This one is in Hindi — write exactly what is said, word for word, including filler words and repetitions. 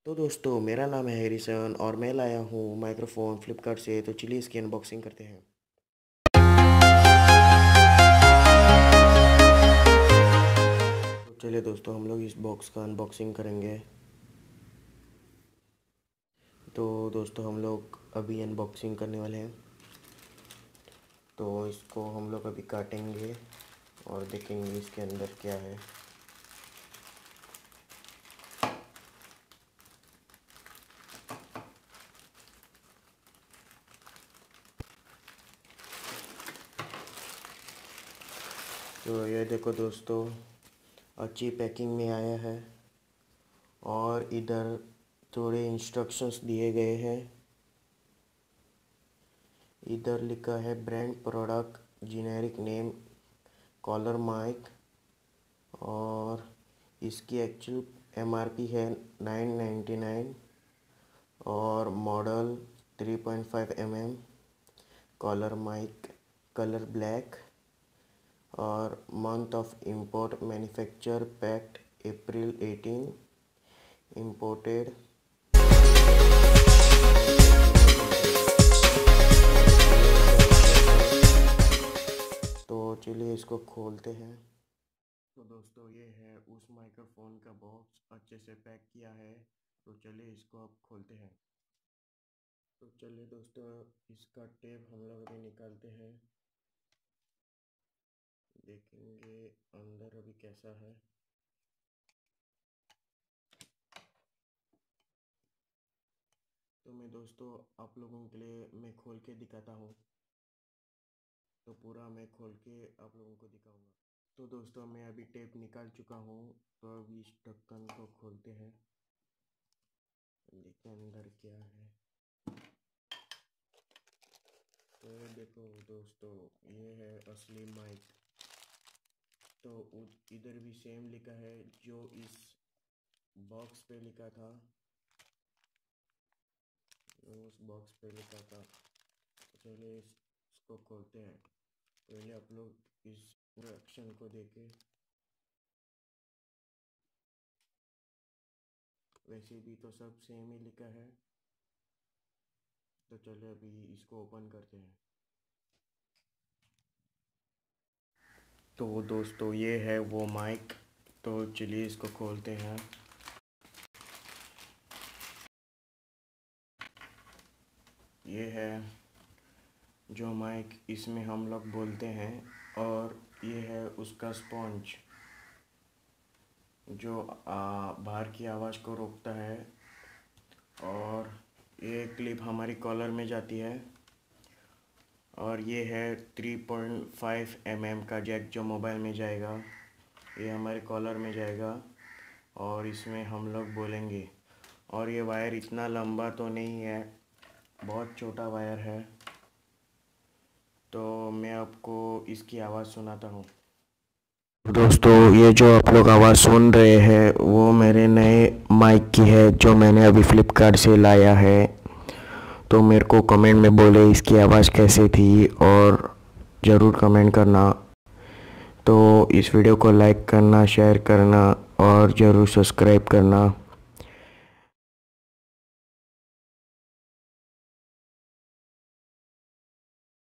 तो दोस्तों, मेरा नाम है हैरिसन और मैं लाया हूँ माइक्रोफोन फ्लिपकार्ट से। तो चलिए इसकी अनबॉक्सिंग करते हैं। तो चलिए दोस्तों, हम लोग इस बॉक्स का अनबॉक्सिंग करेंगे। तो दोस्तों, हम लोग अभी अनबॉक्सिंग करने वाले हैं। तो इसको हम लोग अभी काटेंगे और देखेंगे इसके अंदर क्या है। तो ये देखो दोस्तों, अच्छी पैकिंग में आया है और इधर थोड़े इंस्ट्रक्शंस दिए गए हैं। इधर लिखा है brand, product, generic name, collar mic और इसकी एक्चुअल एमआरपी है नाइन नाइन्टी नाइन और model three point five M M, collar mic colour black और month of import manufacture packed April eighteen, imported. तो चलिए इसको खोलते हैं। तो दोस्तों, ये है उस माइक्रोफोन का बॉक्स, अच्छे से पैक किया है। तो चलिए इसको अब खोलते हैं। तो चलिए दोस्तों, इसका टेप हम लोग अभी निकालते हैं, देखेंगे अंदर अभी कैसा है। तो मैं दोस्तों आप लोगों के लिए मैं खोल के दिखाता हूँ। तो पूरा मैं खोल के आप लोगों को दिखाऊंगा। तो दोस्तों, मैं अभी टेप निकाल चुका हूँ। तो अभी इस ढक्कन को खोलते हैं, देखते अंदर क्या है। तो ये देखो दोस्तों, ये है असली माइक। तो इधर भी सेम लिखा है जो इस बॉक्स पे लिखा था, उस बॉक्स पे लिखा था। तो चलिए इस, इसको खोलते हैं। पहले आप लोग इस इंस्ट्रक्शन को देखें। वैसे भी तो सब सेम ही लिखा है। तो चलिए अभी इसको ओपन करते हैं। तो दोस्तों, ये है वो माइक। तो चलिए इसको खोलते हैं। ये है जो माइक इसमें हम लोग बोलते हैं और ये है उसका स्पॉन्ज जो बाहर की आवाज़ को रोकता है। और ये क्लिप हमारी कॉलर में जाती है। और ये है three point five M M का जैक जो मोबाइल में जाएगा, ये हमारे कॉलर में जाएगा और इसमें हम लोग बोलेंगे। और ये वायर इतना लंबा तो नहीं है, बहुत छोटा वायर है। तो मैं आपको इसकी आवाज़ सुनाता हूँ। दोस्तों, ये जो आप लोग आवाज़ सुन रहे हैं वो मेरे नए माइक की है जो मैंने अभी फ्लिपकार्ट से लाया है। तो मेरे को कमेंट में बोले इसकी आवाज़ कैसे थी और ज़रूर कमेंट करना। तो इस वीडियो को लाइक करना, शेयर करना और ज़रूर सब्सक्राइब करना।